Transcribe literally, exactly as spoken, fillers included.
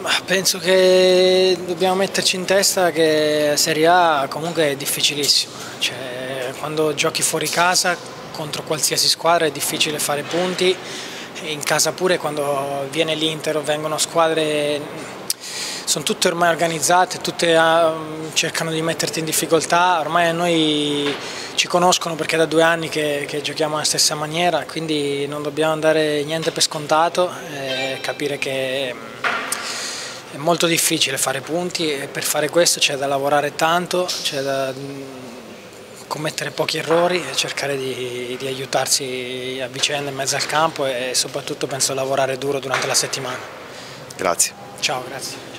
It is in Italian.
Ma penso che dobbiamo metterci in testa che Serie A comunque è difficilissima, cioè, quando giochi fuori casa contro qualsiasi squadra è difficile fare punti, in casa pure quando viene l'Inter o vengono squadre, sono tutte ormai organizzate, tutte uh, cercano di metterti in difficoltà, ormai a noi ci conoscono perché è da due anni che, che giochiamo alla stessa maniera, quindi non dobbiamo dare niente per scontato e capire che è molto difficile fare punti e per fare questo c'è da lavorare tanto, c'è da commettere pochi errori e cercare di, di aiutarsi a vicenda in mezzo al campo e soprattutto penso lavorare duro durante la settimana. Grazie. Ciao, grazie.